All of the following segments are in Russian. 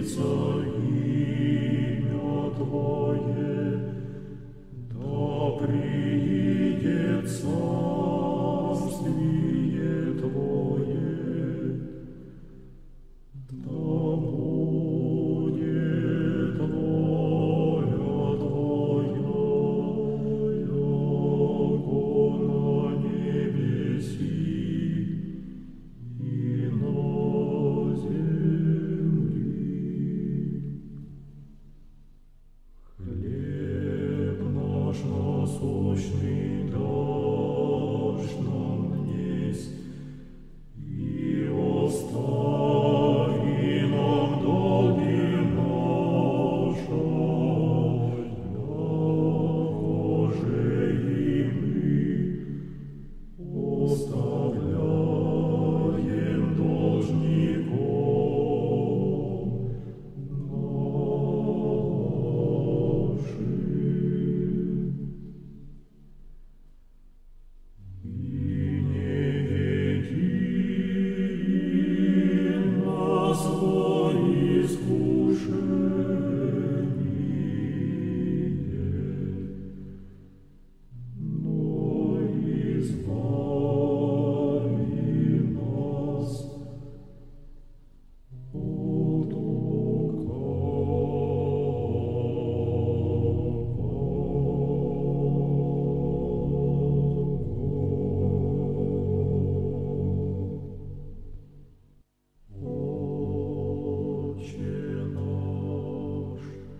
светится имя Твое, да приидет царствие Твое, да будет воля Твоя, яко на небеси и на земли. Хлеб наш насущный дашь нам днесь, и остави нам долги наши, якоже и мы оставляем должником нашим. И не веди нас во искушение, но избави нас от лукавого. Отче наш,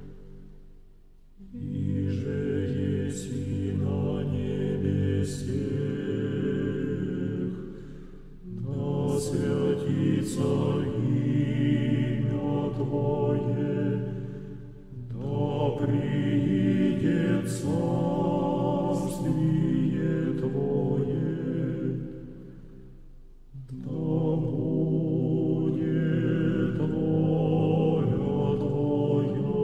иже еси на небесех, да святится имя Твое, да приидет царствие Твое, да будет воля Твоя,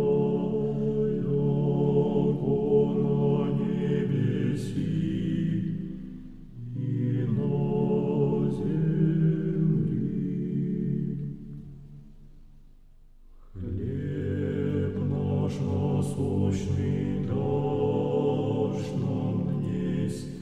яко на небеси и на земли. Хлеб наш насущный дашь нам днесь,